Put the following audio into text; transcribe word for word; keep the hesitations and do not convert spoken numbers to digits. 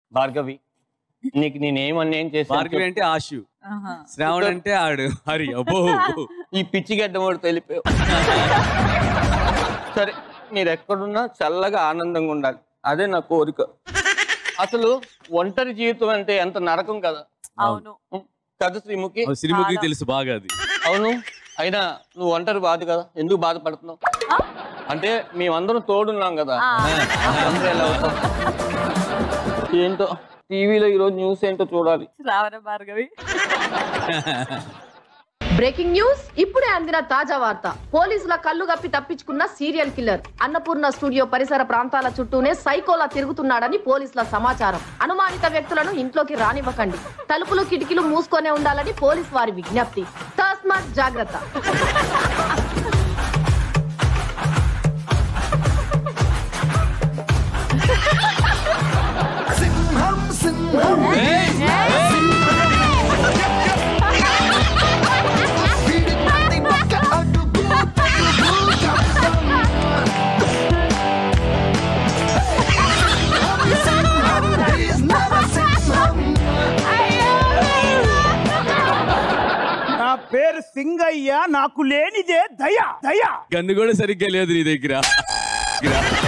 భార్గవి నీకు నేనేం అన్యాయం చేశాను? భార్గవి అంటే ఆశు, శ్రావణ్ అంటే ఆడు, హరి. అబ్బో ఈ పిచ్చి గడ్డ వాడు తెలిపావు. సరే మీరు ఎక్కడున్నా చల్లగా ఆనందంగా ఉండాలి, అదే నా కోరిక. అసలు ఒంటరి జీవితం అంటే ఎంత నరకం కదా. అవును కదా శ్రీముఖి? శ్రీముఖి తెలుసు బాగా అది. అవును, అయినా నువ్వు ఒంటరి బాధ కదా, ఎందుకు బాధపడుతున్నావు? అంటే మేమందరం తోడున్నాం కదా. ఎలా అవుతాం? ఏంటో టీవీలో ఈరోజు న్యూస్ ఏంటో చూడాలి. శ్రావణ భార్గవి. బ్రేకింగ్ న్యూస్ ఇప్పుడే అందిన తాజా వార్త. పోలీసుల కళ్ళు గప్పి తప్పించుకున్న సీరియల్ కిల్లర్ అన్నపూర్ణ స్టూడియో పరిసర ప్రాంతాల చుట్టూనే సైకోలా తిరుగుతున్నాడని పోలీసుల సమాచారం. అనుమానిత వ్యక్తులను ఇంట్లోకి రానివ్వకండి, తలుపులు కిటికీలు మూసుకొనే ఉండాలని పోలీసు వారి విజ్ఞప్తి. తస్మాత్ జాగ్రత్త. నా పేరు సింగయ్య, నాకు లేనిదే దయ దయ. గన్ను కూడా సరిగ్గా లేదు నీ దగ్గర.